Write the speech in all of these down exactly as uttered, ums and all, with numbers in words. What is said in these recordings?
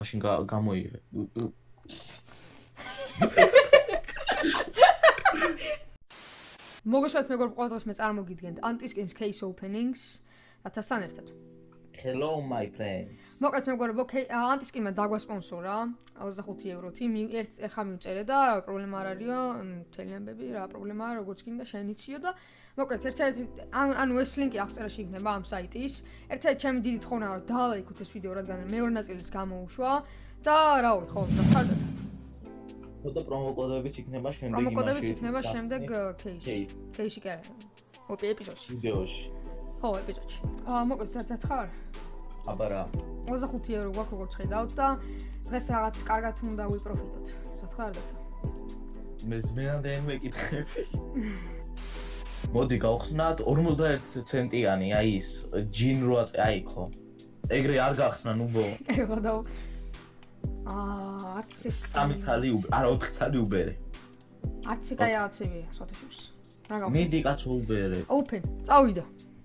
მაშინ გამოიღე. მოგესალმებით მეგობრებო, ყოველ დღეს მე წარმოგიდგენთ Antiskin's case openings ათასთან ერთად. Hello my friends. მოგესალმებით მეგობრებო, Antiskinმა დაგვასპონსორა ოცდახუთი ევროთი. ერთ ეხა მივწერე და პრობლემა არ არისო, მთელი ამბები რა პრობლემაა, როგორც გინდა შენ იციო და მოკლედ ერთ-ერთი ანუ ეს ლინკი აღწერაში იქნება ამ საიტის. ერთ-ერთი ჩემი დიდი თხოვნა რომ დაალაიქოთ ეს ვიდეო, რადგან მეორე ნაწილიც გამოუშვა და რავი, ხო, ხარდათ. და პრომოკოდებიც იქნება შემდეგ იმაში. პრომოკოდებიც იქნება შემდეგ кейსში. кейსში კი არა. ოპი ეპიზოდში. ვიდეოში. ხო, ეპიზოდში. აა, მოკლედ საერთოდ ხარ? აბა რა. ოცდახუთი ევრო გვაქვს როგორც ხედავთ და დღეს რაღაც კარგად უნდა ვიპროფიტოთ. სათხარდათ. მე ზმენამდე მეკითხები. მოდი გავხსნათ ორმოცდაერთი ცენტიანი, აი ის ჯინ რვა, აი ხო. ეგრე არ გახსნა ნუბო. ეხლა და აა, არც ის სამი ცალი, არა ოთხი ცალი უბერე. არც ის კაი რაღაცებია, სათაშოს. რა გავხსნა? მიდი კაცო უბერე. Open. წავიდა.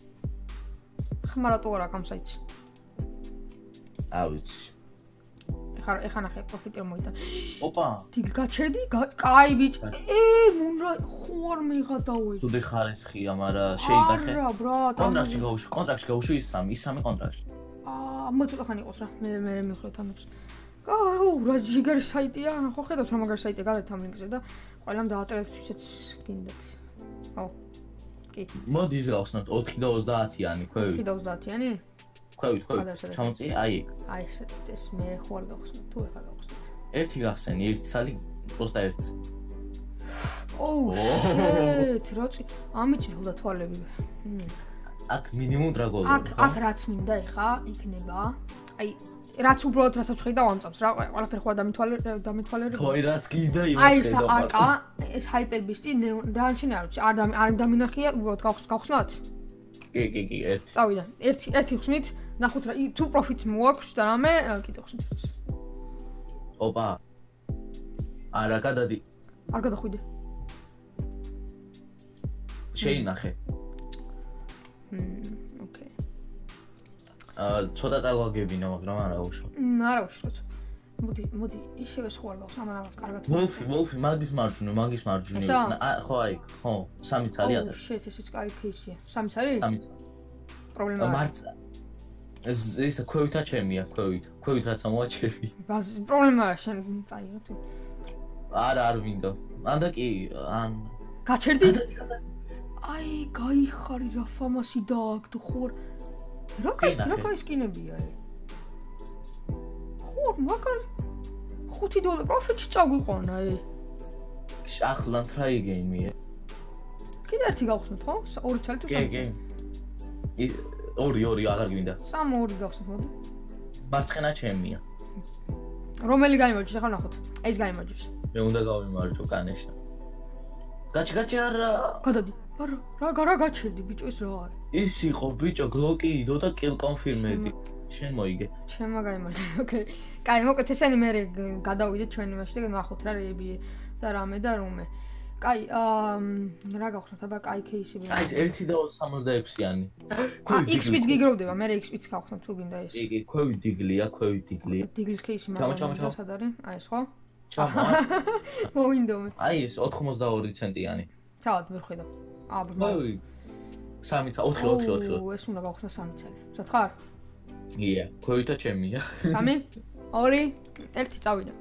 ხმარატო რა ამ საიტს. ავიცი. ეხლა ეხლა ნახე პროფიტერ მოიტან. ოპა. თიგ გაჩერდი? კაი ბიჭ. ე, მუნდა ხوار მეღადავე. თუ დეხარესხია, მაგრამ შეიტახე. არა, ბრატ. კონტრაქტში გავუშვი, კონტრაქტში გავუშვი ის სამი, ის სამი კონტრაქტში. აა, მოწოთა ხანი იყოს რა. მე მე მიხოთ ამებს. აუ, რა ჯიგარი საიტია. ხო ხედავთ რა მაგარი საიტია, გადავთ ამ ლინკზე და ყველამ დააწერეთ ვისაც გინდათ. აუ. კი. მოდი ის გავხსნათ ოთხი და ოცდაათიანი, ქვევით. ოთხი და ოცდაათიანი? ქვევით, ქვევით. ჩამოწი, აი ეგ. აი ეს ეს მე ხო არ გავხსნათ, თუ ეხლა გავხსნათ. ერთი გახსენი, ერთი ცალი, პროსტა ერთი. ოუ, შეთ, როწი, ამიცით ხოლმე თვალები. აქ მინიმუმ რა გოლია. აქ აქ რაც მინდა ეხა იქნება. აი რაც უბრალოდ რასაც ხედავ ამწავს რა, ყველაფერი ხო დამითვალე დამითვალერე. ხო, რაც გინდა იმას ხედავ. აი ეს აკა, ეს ჰაიპერბისტი დაანჩენი არ ვიცი, არ არ დამინახია, უბრალოდ გავხსნათ? კი, კი, კი, ერთი. წავიდა. ერთი ერთი ხსნით, ნახოთ რა, თუ პროფიტს მოაქვს და რამე, კიდე ხსნით. ოპა. არა, გადადი. არ გადახვიდე. შეინახე. მმ, ოკეი. აა, ცოტა წაგვაგებინა, მაგრამ არა უშო. მმ, არა უშოთ. მოდი, მოდი, ისევე სხვა არ გავხს, ამან რაღაც კარგად. ვოლფი, ვოლფი, მაგის მარჯვნივ, მაგის მარჯვნივ. ხო, აი, ხო, სამი ცალი არა. შეთ, ესეც კაი кейსია. სამი ცალი? სამი ცალი. პრობლემა არა. მარც ეს ეს ქვევითა ჩემია, ქვევით. ქვევით რაც ამოაჩევი. პრობლემა არა, შენ წაიღე თუ. არა, არ მინდა. ანდა კი, ან გაჩერდი? აი, გაიხარი რა ფამასი დააგდო ხო? რა კაი, რა კაი სკინებია ე. ხო, მაგარი. ხუთი დოლარი პროფიტში წაგვიყვანა ე. ახლა try again-ია. კიდე ერთი გავხსნათ ხო? ორი ცალი თუ სამი? კი, კი. ორი, ორი აღარ გინდა. სამი ორი გავხსნათ მოდი. მარცხენა ჩემია. რომელი გამიმარჯვეს ახლა ნახოთ. ეს გამიმარჯვეს. მე უნდა გავიმარჯვო კანეშა. გაჩი, გაჩი არა. გადადი. არა, რა რა გაჩერდი ბიჭო ეს რა არის? ის იყო ბიჭო გლოკიდო და kill confirmed. შენ მოიგე. შენ მაგაიმარჯვე. ოკეი. კაი, მოკლედ ესენი მე გადავიდეთ ჩვენი მაშინ და ნახოთ რა რეები და რამე და რომე. კაი, აა რა გავხსნათ, აბა კაი кейსები. აი ეს ერთი და სამოცდაექვსიანი. აა X-ბიც გიგროვდება, მე X-ბიც გავხსნათ თუ გინდა ეს. კი, კი, ქვევით დიგლია, ქვევით დიგლია. დიგლის кейსი მაგალითად სად არის? აი ეს ხო? ჩამო. მოვინდომე. აი ეს ოთხმოცდაორი ცენტიანი. ჩავად ვერ ხედავ. აა ბაბა. სამი ცალი, ოთხი, ოთხი, ოთხი. ო, ეს უნდა გავხსნა სამი ცალი. სათხარ? ია, ქვევითა ჩემია. სამი, ორი, ერთი წავიდა.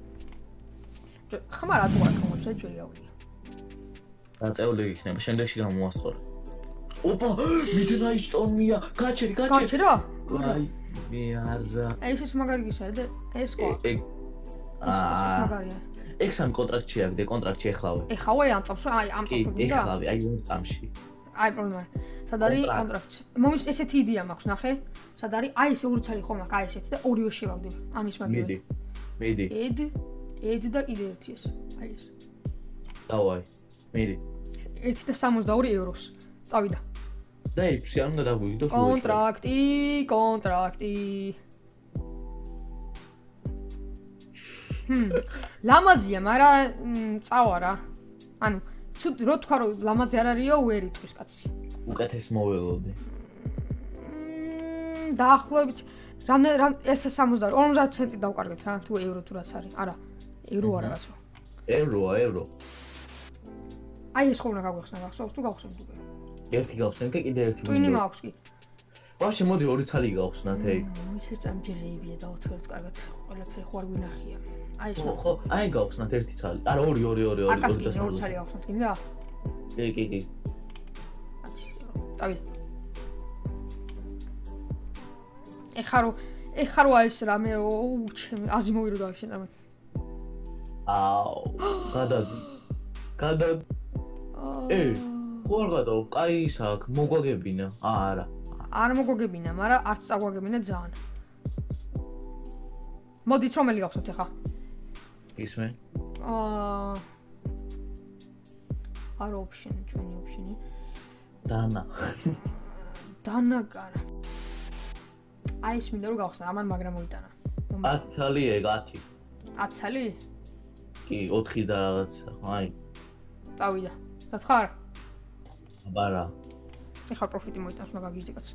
ხმა რა თუ არ ხმობს, აი ჯერი გავიგე. დაწეული იქნება, შემდეგში გამოვასწორე. ოპა, მიდნაი სტორმია, გაჩერი, გაჩერი. გაჩერა? აი, მე არა. აი ეს მაგარი გისაა და ეს ყო. ეგ ეს მაგარია. ეგ სამ კონტრაქტში აგდე, კონტრაქტში ეხლავე. ეხავე ამ წამს, აი ამ წამს გინდა? ეხლავე, აი ორ წამში. აი პრობლემა. სად არის კონტრაქტი? მომის ესეთი იდეა მაქვს, ნახე. სად არის? აი ეს ორი ცალი ხომ აქვს, აი ესეთი და ორივე შევაგდებ. ამის მაგარი. მიდი. მიდი. ედ, ედ და კიდე ერთი ეს. აი ეს. დავაი. მიდი. ერთი და სამოცდაორი ევროს. წავიდა. და ექვსი არ უნდა დაგვიგდო სულ. კონტრაქტი, კონტრაქტი. ჰმ. ლამაზია, მაგრამ წავა რა. ანუ, თუ რო თქვა რომ ლამაზი არ არისო, ვერ იტყვის კაცი. უკეთეს მოველოდე. მმ, დაახლოებით რამდენი რამ ერთი სამოცდაორი ორმოცდაათი ცენტი დავკარგეთ რა თუ ევრო თუ რაც არის არა ევრო არა რაცო ევროა ევრო აი ეს ხომ უნდა გაგვეხსნა გახსოვს თუ გავხსოვთ უკვე ერთი გავხსენე და კიდე ერთი ტვინი მაქვს კი ვაფშე მოდი ორი ცალი გავხსნათ ეი ისე წამჯერეებია და ოთხივე კარგად ყველაფერი ხო არ გვინახია აი ეს ხო აი გავხსნათ ერთი ცალი არა ორი ორი ორი ორი ორი და ორი ცალი გავხსნათ კი რა კი კი კი დავიდე ეხა რო ეხა რო აი ეს რამე რო ჩემი აზიმოვი რო დავშენ რამე აუ გადადი გადადი ეი ხო არ გადაო კაი ის აქ მოგვაგებინა არა არ მოგვაგებინა მაგრამ არც წაგვაგებინა ძალიან მოდით რომელი გავხსნათ ეხა ისმე აა არ ოპშენი ჩვენი ოპშენი დანა დანა კარა აი ეს მინდა რომ გავხსნა ამან მაგრამ მოიტანა ათი ცალი ეგ ათი ათი ცალი კი ოთხი და რაღაცა აი წავიდა რა ხარ აბარა ეხლა პროფიტი მოიტანს უნდა გაგიჯდე კაც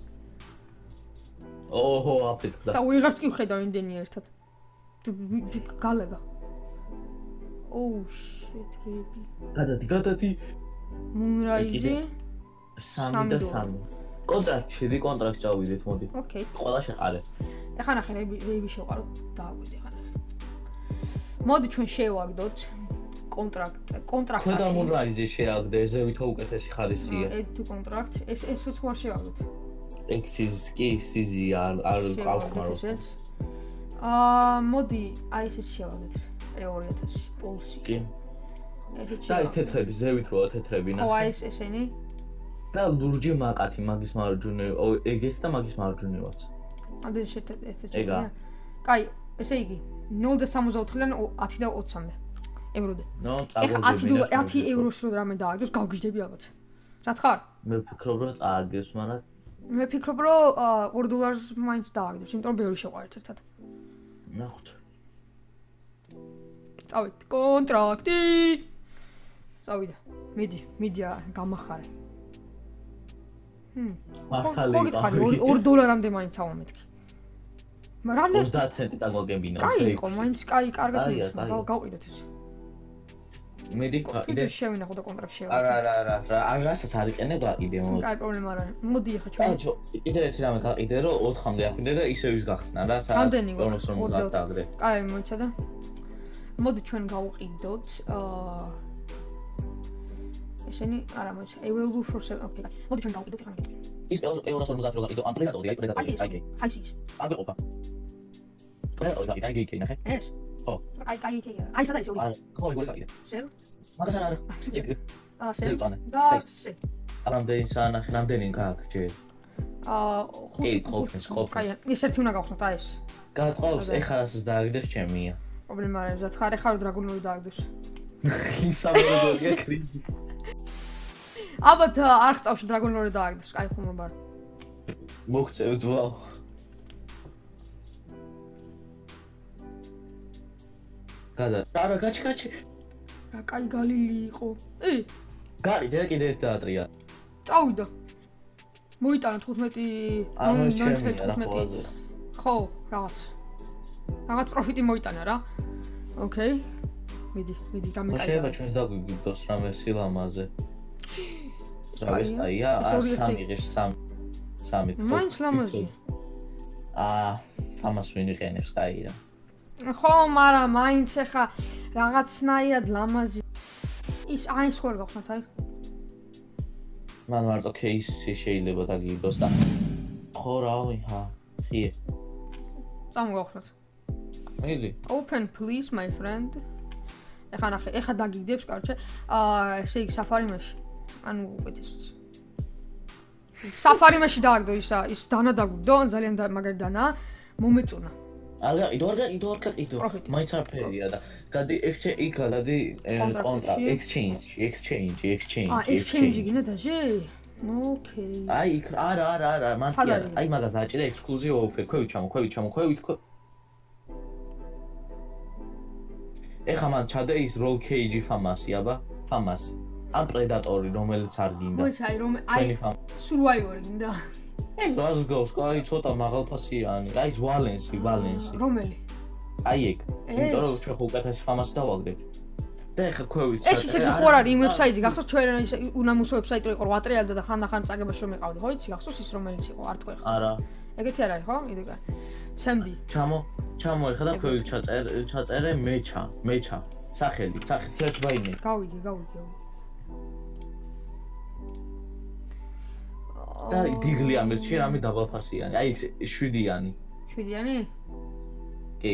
ოჰო აფეთქდა და ვიღარც კი ვხედავ იმდენი ერთად გალაგა ოუ შიტ რები გადადი გადადი მუნრაიზი სამი და სამი კონტრაქტი შედი კონტრაქტ წავიდეთ მოდი ოკეი ყველა შეყარე ეხლა ნახე რები რები შევყაროთ დააგვიდე ეხლა ნახე მოდი ჩვენ შევაგდოთ კონტრაქტ კონტრაქტი ქვედა მუნრაიზი შეაგდე ზევითო უკეთესი ხარისხია ეს თუ კონტრაქტ ეს ეს ხო არ შევაგდოთ ექსიზ კი სიზი არ არ ყავხმარო აა მოდი აი ეს შევაგდოთ ე ორი ათასი პოლსი კი და ეს თეთრები ზევით როა თეთრები ნახე ხო აი ეს ესენი და ლურჯი მაკათი მაგის მარჯვნივ ეგეც და მაგის მარჯვნივაც ამდენ შეთ ესე ჩეკა კაი ესე იგი ნულ და სამოცდაოთხიდან ათი და ოცამდე ევროდე ნო წაგორდები ათი ევროს რო რამე დააგებს გავგიჟდები ალბათ რა ხარ მე ვფიქრობ რომ წააგებს მაგრამ მე ვფიქრობ რომ ორ დოლარს მაინც დააგებს იმიტომ რომ ბევრი შეყვარეთ ერთად ნახოთ წავით კონტრაქტი წავიდა მიდი მიდი გამახარე ჰმ მართალი ყავი ორ დოლარამდე მაინც ავა მეთქი მაგრამ ოცდაათი ცენტი დაგვაგებინა კაი იყო მაინც კაი კარგად იმის გავყიდოთ ეს მიდი კიდე შევინახო და კონტრაქტი შევინახო არა არა არა რა არასაც არ იყენებ კიდე მოდი კაი პრობლემა არა მოდი ახლა ჩვენ კიდე ერთი რამე გაყიდე რომ ოთხამდე ახვიდე და ისე ვის გახსნა რა სადაც ორმოცდაათ და აგრე კაი მოიჩადა მოდი ჩვენ გავყიდოთ აა ესენი არა მოიცა available for sale okay მოდი ჩვენ გავყიდოთ ახლა მეთქი ის ევროს ორმოცდაათი რო გაყიდო ამ პრედატორი აი პრედატორი აი აი აი ის არ გეყოფა პრედატორი აი აი კი ნახე ეს ხო აი აი კი აი სადა ის ორი არა ხო იგი გაყიდე სელ მაგას არა არა აა სელ და სელ რამდენი სანახე რამდენი გაქვს ჯერ აა ხუთი ყოფნის ყოფნის კაი ეს ერთი უნდა გავხსნათ აი ეს გაწყობს ეხლა რასაც დააგდეს ჩემია პრობლემა არა ზათ ხარ ეხლა დრაგონური დააგდეს ისაბერგოია კრიზი ალბათ არ ხწავში დრაგონური დააგდეს კაი ხუმრობა მოგწევ ძვალ გადა არა გაჩი გაჩი რა კაი გალილი იყო ე გარი და კიდე ერთი დაატრია წავიდა მოიტანა თხუთმეტი თხუთმეტი ხო რაღაც რაღაც პროფიტი მოიტანა რა ოკეი მიდი მიდი გამეკაი შეიძლება ჩვენს დაგვიგდოს რამე სილამაზე ზავეს აია სამი ღირს სამი სამი მაინც ლამაზი აა ამას ვინ იყენებს კაი რა ხო მაგრამ მაინც ახლა რაღაცნაირად ლამაზი ის აი ეს ხوار გავხსნათ აი მან მარტო кейსი შეიძლება დაგიგდოს და ხო რავი ჰა ხიე წამოვახსნათ მიდი open please my friend ეხა ნახე ეხა დაგიგდებს კარჩე აა ესე იგი საფარიმეში ანუ უკეთეს საფარიმეში დააგდო ისა ის დანა დაგვიგდო ძალიან მაგარი დანა მომეწონა არა იდო არა იდო არა იდო მაინც არაფერია და გადი ექსჩეინჯი გადი კონტრაქტ ექსჩეინჯი ექსჩეინჯი ექსჩეინჯი აა ექსჩეინჯი გინდა დაჟე ოკეი აი არა არა არა მანტია აი მაგას აჭირე ექსკლუზივ ოფერ ქვევით ჩამო ქვევით ჩამო ქვევით ეხა მან ჩადე ის როლ კეიჯი ფამასი აბა ფამასი ან პრედატორი რომელიც არ გინდა მოიცა აი რომ აი სურვაივორი გინდა ე რას გავს? კაი ცოტა მაღალფასიანი. აი ეს ვალენსი, ვალენსი. რომელი? აი ეგ. იმიტომ რომ ჩვენ ხო უკეთეს ფამას დავაგდეთ. და ეხა ქვევით. ეს ისეთი ხო არ არის იმ ვებსაიტზე, გახსოვთ ჩვენ ის უნამუსო ვებსაიტი იყო ვატრიალდა და ხანდახან წაგებაში რომ მიყავდი, ხო იცი, გახსოვს ის რომელიც იყო, არ თქვენ ხარ. არა. ეგეთი არ არის, ხო? კიდე კაი. ცემდი. ჩამო, ჩამო ეხა და ქვევით ჩაწერე, ჩაწერე მეჩა, მეჩა. სახელი, სახელი, search by name. გავიდი, გავიდი, გავიდი. და დიგლი ამერჩი რამე დაბალფასიანი. აი ეს შვიდიანი. შვიდიანი? კი.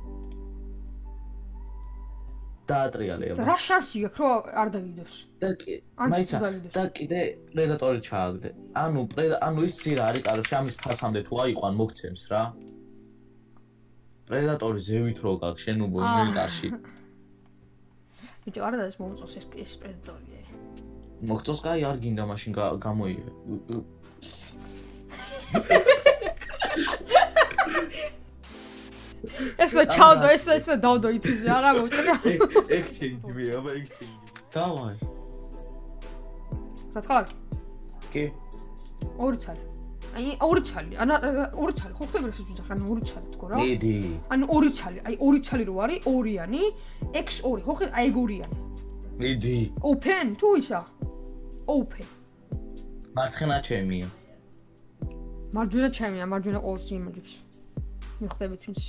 დაატრიალე აბა. რა შანსი გაქვს რომ არ დავიდოს? და კი, მაიცა და კიდე პრედატორი ჩააგდე. ანუ ანუ ის ძირა არის კაროში ამის ფასამდე თუ აიყვან მოგცემს რა. პრედატორი ზევით რო გაქვს შენ უბო ინვენტარში. ბიჭო არა და ეს მომწონს ეს ეს პრედატორია. მოგწონს კაი არ გინდა მაშინ გამოიღე. ეს რა ჩავდო ეს ეს დავდო ითიზე არა მოჭრა. ექსჩენჯი აბა ექსჩენჯი. დავაი. რა თქვა? კი. ორი ცალი. აი ორი ცალი. ანა ორი ცალი ხო ხდება ეს უძახ ანუ ორი ცალი თქო რა. მიდი. ანუ ორი ცალი. აი ორი ცალი რო არის ორიანი ექს ორი ხო ხე აი ეგ ორიანი. მიდი. open თუ ისა? open. მარცხენა ჩემია. მარჯვენა ჩემია, მარჯვენა ყოველს იმაჯებს. მიხვდებით ვინც.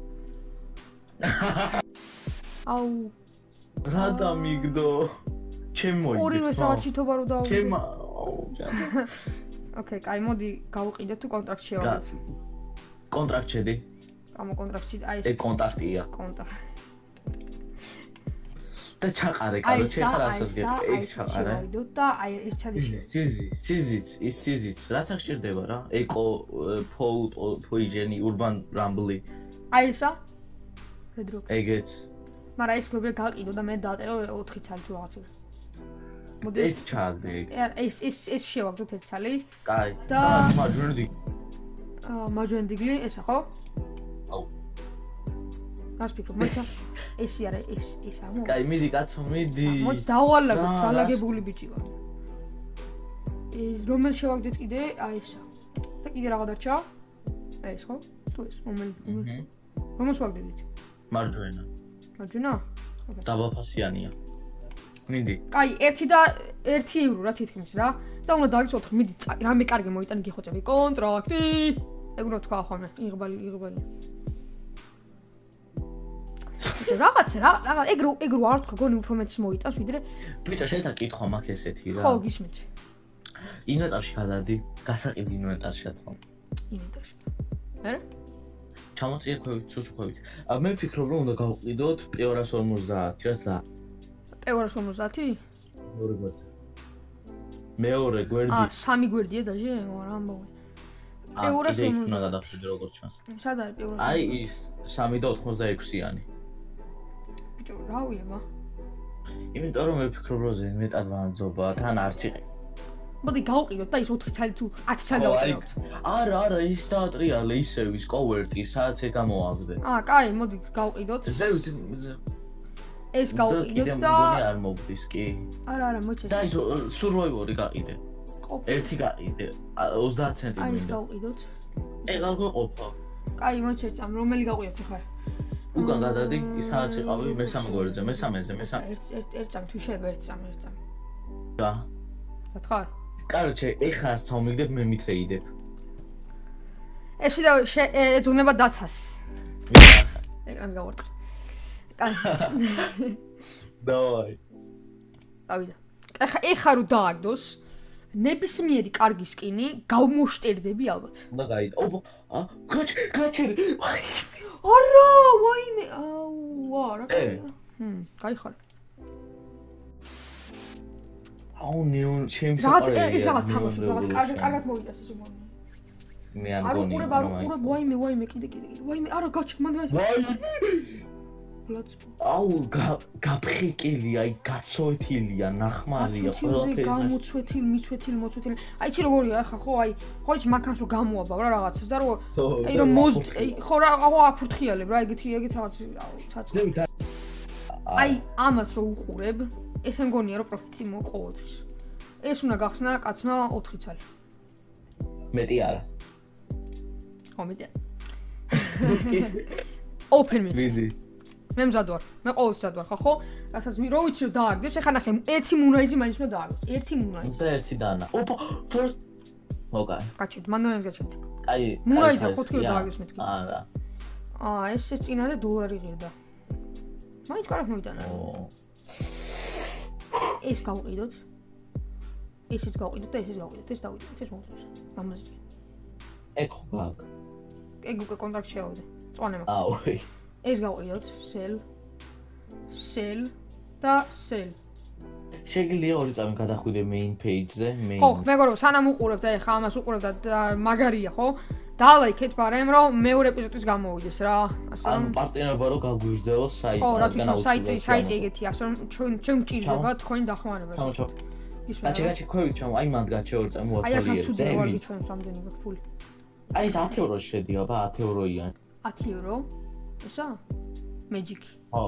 აუ. რა დამიგდო? ჩემ მოიგეთ. ორივე საათითობა რო დავუძე. ჩემ აუ ჯანა. ოკეი, კაი, მოდი გავუყიდეთ თუ კონტრაქტში შევავდეთ. კონტრაქტ შედი. ამ კონტრაქტში აი ეს ეგ კონტაქტია. კონტაქტი. და ჩაყარე, კაროჩე ხარ ასას გეტყვი, ეგ ჩაყარე. შევაიდოთ და აი ეს ჩადიშე. სიზი, სიზიც, ის სიზიც, რაც აქ სჭირდება რა? ეკო, ფოლ, პოიჟენი, урბან რამბლი. აი ესა? რედროკ. ეგეც. მაგრამ ეს გვერდზე გაყიდო და მე დაატერო ოთხი ცალი თუ რაღაცა. მოდი ეს ჩააგდე ეგ. ეს ეს ეს შევაგდოთ ერთ ცალი. კაი. და მარჯვენა დი. აა მარჯვენა დგლი ესა ხო? აუ. რას ფიქრობ, მოიცა? ესი არა, ეს ეს ამო. კაი, მიდი კაცო, მიდი. მოდი დავალაგო, დალაგებული ბიჭი ვარ. ეს რომელ შევაგდეთ კიდე? აი ესა. და კიდე რაღაც დარჩა? აი ეს ხო? თუ ეს, რომელ? რომელ შევაგდებით? მარჯვენა. მარჯვენა? დაბალფასიანია. მიდი. კაი, ერთი და ერთი ევრო რა თითქმის რა. და უნდა დავიცოთ, მიდი, რამე კარგი მოიტან გიხოცები. კონტრაქტი. ეგ უნდა თქვა ხოლმე, იღბალი, იღბალი. ბიჭო, რაღაც რა, რაღაც ეგ რო ეგ რო არ თქვა, გონი უფრო მეც მოიტანს, ვიდრე ბიჭო, შენ თან კითხვა მაქვს ესეთი რა. ხო, გისმით. ინვენტარში გადადი, გასაყიდი ინვენტარში რა თქმა უნდა. ინვენტარში. მე? ჩამოწიე ქვევით, სუსუქვევით. ა მე ვფიქრობ, რომ უნდა გავყიდოთ პი ორას ორმოცდაათი, რაც და პი ორას ორმოცდაათი? მეორე გვერდი. მეორე გვერდი. აა, სამი გვერდია დაჟე, არა ამბავი. პი ორას ორმოცდაათი. აი, უნდა გადავხედე როგორ ჩანს. სად არის პი ორას? აი, ის სამი და ოთხმოცდაექვსიანი. ბიჭო, რა ვიება? იმიტომ რომ მე ვფიქრობ, რომ ზე მეტად ვანძობა, თან არც იყე. მოდი გავყიდოთ და ის ოთხი ცალი თუ ათი ცალი დავყიდოთ. არა, არა, ის დაატრიალე ისევ ის კოვერტი, სადაც ეგ გამოვაგდე. აა, კაი, მოდი გავყიდოთ. ზევით ეს გავყიდოთ და მგონი არ მოგდის, კი. არა, არა, მოიცა. და ის სურვაივორი გაყიდე. ერთი გაყიდე, ოცდაათი ცენტი მინდა. აი, ეს გავყიდოთ. ეგ არ გვეყოფა. კაი, მოიცა, ამ რომელი გავყიდოთ ახლა? უკან გადადი, ის სადაც იყავი, მესამე გვერდზე, მესამეზე, მესამე. ერთ ერთ ერთ წამი თუ შეიძლება ერთ წამი, ერთ წამი. და. რა თქვა? კაროჩე, ეხლა სამიგდებ მე მითრეიდებ. ეს ვიდეო ეძღვნება დათას. ეგან გავარტყე. კაი. დავაი. დავიდა. ეხა ეხა რო დააგდოს, ნებისმიერი კარგი სკინი გავმოშტერდები ალბათ. უნდა გაიდა. ოპა, ა, გაჩ, გაჩერე. არა, ვაიმე. აუ, არა. ჰმ, გაიხარ. აუ, ნეონ ჩემს რაღაც ეს რაღაც თამაში, რაღაც კარგად კარგად მოვიდას ეს უმოვი. მე არ არ მგონი. უყურებ, არ უყურებ, ვაიმე, ვაიმე, კიდე, კიდე, კიდე. ვაიმე, არა, გაჩ, მანდ გაჩ. ვაიმე. ბლაც. აუ, გაფხიკილი, აი, გაცოეთილია, ნახმალია, ყველაფერი. გამოცვეთილი, მიცვეთილი, მოცვეთილი. აი, იცი როგორია ახლა, ხო, აი, ხო იცი მანქანს რო გამოაბავ რა რაღაცას და რო აი რომ მოз, ხო რა, ხო აფურთხიალებ რა, ეგეთი, ეგეთ რაღაც, ცაცხლი. აი, ამას რო უყურებ, ესე მგონია რომ პროფიტი მოყოლოს. ეს უნდა გახსნა კაცმა ოთხი ცალი. მეტი არა. ხო, მეტი. Open me. ვიდი. მე მზად ვარ. მე ყოველთვის მზად ვარ, ხო ხო? რასაც რო ვიცი რომ დააგდებს, ეხლა ნახე, ერთი მუნაიზი მაინც უნდა დააგდოს. ერთი მუნაიზი. და ერთი დანა. ოპა, first. მოგა. გაჩვით, მანდ გაჩვით. აი, მუნაიზი ხო თქვი რომ დააგდოს მეთქი. არა. აა, ესე წინარე დოლარი ღირდა. მაინც კარგ მოიტანა. ეს გავყიდოთ. ესეც გავყიდოთ და ესეც გავყიდოთ. ეს დავიდეთ, ეს მოვიწყოთ. ამაზე. ეგ ხო გაკ. ეგ უკვე კონტრაქტ შევავდე. წვანე მაქვს. აუ. ეს გავყიდოთ, sell. sell და sell. შეგიძლია ორი წამი გადახვიდე main page-ზე, main. ხო, მეგორო, სანამ უყურებ და ეხა ამას უყურებ და მაგარია, ხო? დალაიქეთ ბარემ რომ მეორე ეპიზოდის გამოვიდეს რა. ასე რომ ანუ პარტნიორობა რო გაგვირძელოს საიტი. ხო, რა თქმა უნდა, საიტი, საიტი ეგეთი, ასე რომ ჩვენ ჩვენ გჭირდება თქვენი დახმარება. ჩამოჩო. გაჩი გაჩი ქვევით ჩამო, აი მანდ გაჩი ორი წამი აი ახლა მოათვალიერე. ცუდი ვარ გიჩვენს რამდენი გაქვს ფული. აი ეს ათი ევროში შედია, ბა ათი ევროია. ათი ევრო? ესა? Magic. ხო.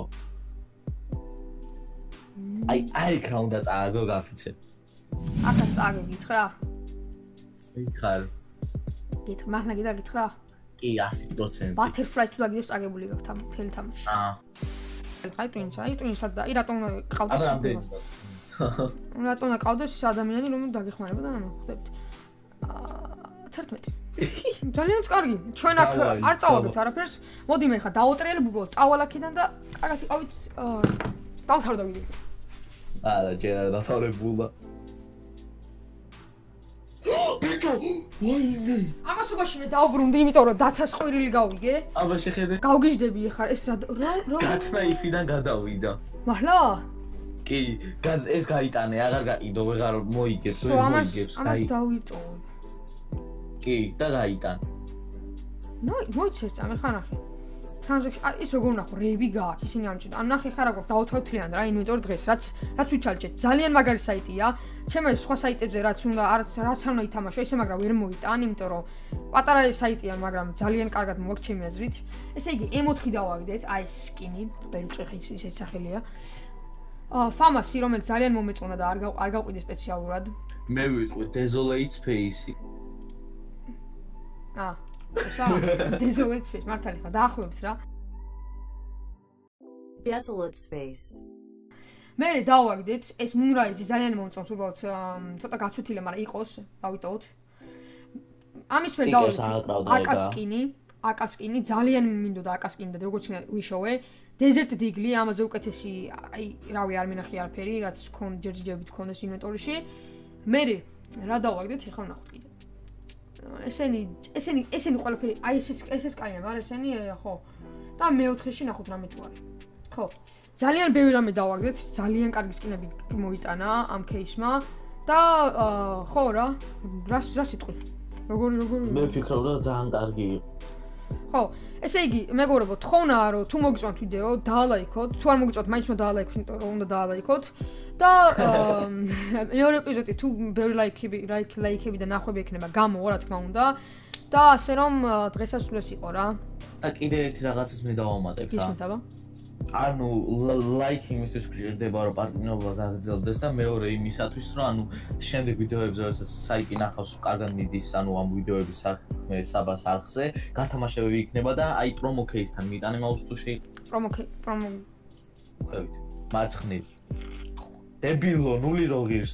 აი აი რა უნდა წააგო გაფიცე. ახაც წააგე გითხრა? ვიხარ. გითხრა, მართლა გიდა გითხრა? კი, ასი პროცენტი. Butterfly თუ დაგიდებს წაგებული გაქვს ამ თელი თამაში. აა. აი ტვინს, აი ტვინსად და აი რატომ უნდა ყავდეს? აბა რამდენი? რატომ უნდა ყავდეს ადამიანი რომ დაგეხმარება და ანუ ხვდებით. აა თერთმეტი. ძალიან კარგი. ჩვენ აქ არ წავაგებთ არაფერს. მოდი მე ხა დაუტრიელებ უბრალოდ წავალ აქედან და კარგად იყავით დავთავრდა ვიდეო. არა, ჯერ არ დავთავრებულა. ბიჭო, ვაიმე. ამას უბაში მე დავბრუნდი, იმიტომ რომ დათას ყვირილი გავიგე. აბა შეხედე. გავგიჟდები ხა ეს რა რა რა. გათნა იფიდან გადავიდა. მართლა? კი, ეს გაიტანე, აღარ გაიდო, ვეღარ მოიგებს, ვერ მოიგებს. ამას დავიტო. კი, და გაიტან. ნო, მოიცეს წამე ხანახი. Transaction ის როგორ ნახო, რეები გააქვს, ისინი ამჭირდა. ანუ ნახე ხარ როგორ დავთავრთლიან რა ინვენტორი დღეს, რაც რაც ვიჩალჭეთ. ძალიან მაგარი საიტია. ჩემო ეს სხვა საიტებზე რაც უნდა რაც რაც არ უნდა ითამაშო, ესე მაგრამ ვერ მოიტან, იმიტომ რომ პატარა საიტია, მაგრამ ძალიან კარგად მოვაქ ჩემი აზრით. ესე იგი ემ ოთხი დავაგდეთ, აი ეს სკინი, ბერწვეხის ისეთ სახელია. აა ფამასი, რომელიც ძალიან მომეწონა და არ არ გავყიდე სპეციალურად. მე ვიტყვი Desolate Space. აა ესა Desolate Space მართალი ხა დაახლოებით რა. Desolate Space. მე დავაგდეთ, ეს Moonrise ძალიან მომწონს, უბრალოდ ცოტა გაცვეთილი, მაგრამ იყოს, დავიტოვოთ. ამის მე დავაგდეთ აკასკინი, აკასკინი ძალიან მინდოდა აკასკინი და როგორც ვიშოვე, Desert Digli, ამაზე უკეთესი, აი, რავი, არ მინახი არაფერი, რაც ქონ ჯერჯერობით ქონდეს ინვენტორში. მე რა დავაგდეთ, ეხლა ვნახოთ კიდე. ესენი, ესენი, ესენი ყველაფერი, აი ეს ეს ეს კაია, მაგრამ ესენი ხო. და მეოთხეში ნახოთ რამე თუ არის. ხო. ძალიან ბევრი რამე დავაგდეთ, ძალიან კარგი სკინები მოიტანა ამ кейსმა და ხო რა, რას რას იტყვი? როგორი როგორი? მე ვფიქრობ რომ ძალიან კარგი იყო. ხო, ესე იგი, მეგობრებო, თხოვნაა რომ თუ მოგიწონთ ვიდეო, დაალაიქოთ, თუ არ მოგიწონთ, მაინც უნდა დაალაიქოთ, იმიტომ რომ უნდა დაალაიქოთ და მეორე ეპიზოდი თუ ბევრი ლაიქები, ლაიქები და ნახვები ექნება, გამოვა, რა თქმა უნდა. და ასე რომ დღესასწაულს იყო რა. და კიდე ერთი რაღაცას მე დავამატებ რა. ის მეტაბა? ანუ ლაიქი იმისთვის გვჭირდება რომ პარტნიორობა გაგრძელდეს და მეორე იმისათვის რომ ანუ შემდეგ ვიდეოებზე რასაც საიტი ნახავს კარგად მიდის ანუ ამ ვიდეოების საქმე საბას არხზე გათამაშებები იქნება და აი პრომო კეისთან მიტანე მაუს თუ შეი პრომო პრომო ხვევით მარცხნივ დებილო ნული რო ღირს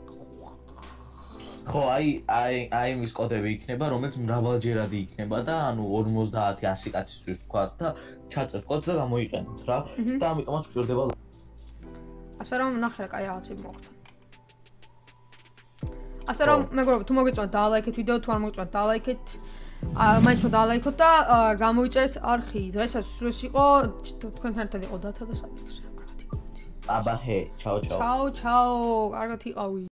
ხო აი აი აი მის კოდები იქნება რომელიც მრავალჯერადი იქნება და ანუ ორმოცდაათი ასი კაცისთვის თქვა და ჩაწერთ კოდს და გამოიყენოთ რა და ამიტომაც გვჭირდება ასე რომ ნახე რა კაი რაღაცები მოხდა ასე რომ მეგობრებო თუ მოგეწონათ დაალაიქეთ ვიდეო თუ არ მოგეწონათ დაალაიქეთ მაინც რომ დაალაიქოთ და გამოიწერთ არხი დღესაც იყო თქვენთან ერთად იყო დათა და საფიქსი აბა ჰე ჩაო ჩაო ჩაო ჩაო კარგად იყავი